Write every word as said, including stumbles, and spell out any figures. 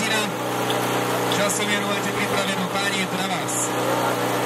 Martina. Časově věnujete připraveno, páni, je to na vás.